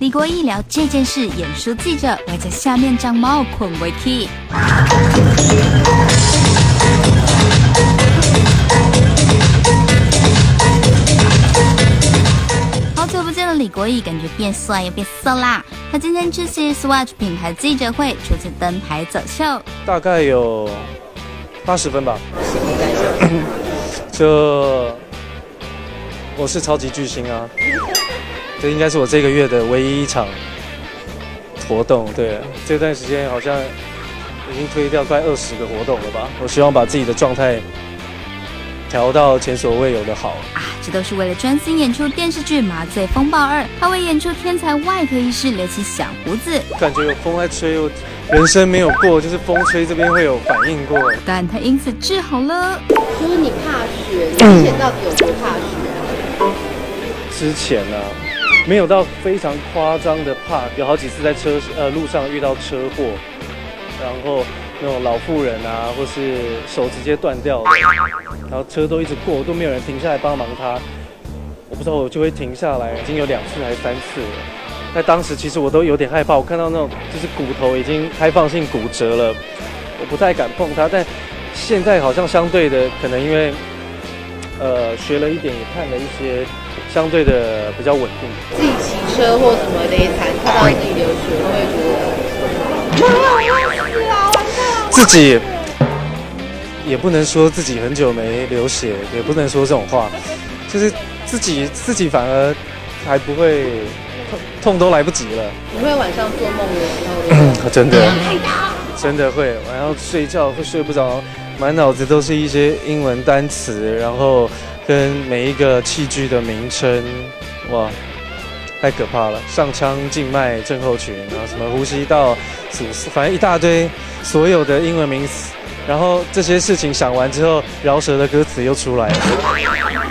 李国毅聊这件事，演书记者会在下面长毛捆为起。好久不见的李国毅，感觉变帅又变色啦。他今天出席 Swatch 品牌记者会，初次登台走秀， 大概有80分吧。 心理感受， 就我是超级巨星啊，这应该是我这个月的唯一一场活动。对，这段时间好像已经推掉快20个活动了吧。我希望把自己的状态调到前所未有的好啊！这都是为了专心演出电视剧《麻醉风暴2》，他为演出天才外科医师留起小胡子， 感觉有风在吹，我人生没有过，就是风吹这边会有反应过。 但他因此治好了。 就是你怕血，你之前到底有多怕血？ 之前啊，没有到非常夸张的怕，有好几次在路上遇到车祸，然后那种老妇人啊，或是手直接断掉了，然后车都一直过，都没有人停下来帮忙他。我不知道，我就会停下来，已经有2次还是3次了。在当时其实我都有点害怕，我看到那种就是骨头已经开放性骨折了，我不太敢碰它。但现在好像相对的，可能因为学了一点，也看了一些，相对的比较稳定。 自己骑车或什么雷惨，看到自己流血，会不会觉得妈呀，我要死了，完蛋了？ 自己也不能说自己很久没流血，也不能说这种话，就是自己反而还不会痛都来不及了。 你会晚上做梦的时候， 真的会，晚上睡觉会睡不着，满脑子都是一些英文单词，然后跟每一个器具的名称，哇，太可怕了！上腔静脉症候群，然后什么呼吸道阻塞，反正一大堆所有的英文名词。然后这些事情想完之后，饶舌的歌词又出来了。